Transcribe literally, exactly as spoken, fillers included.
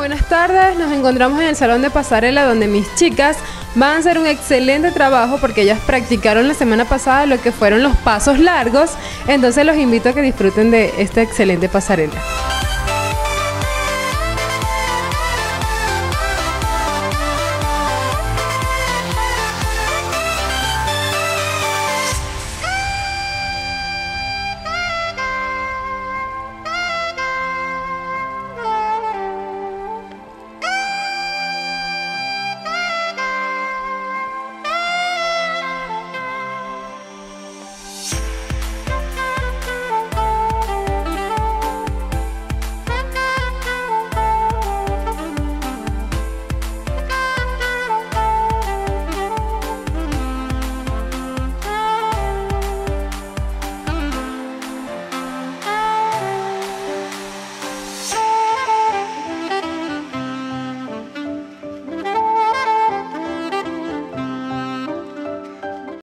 buenas tardes. Nos encontramos en el salón de pasarela donde mis chicas van a hacer un excelente trabajo porque ellas practicaron la semana pasada lo que fueron los pasos largos. Entonces los invito a que disfruten de esta excelente pasarela.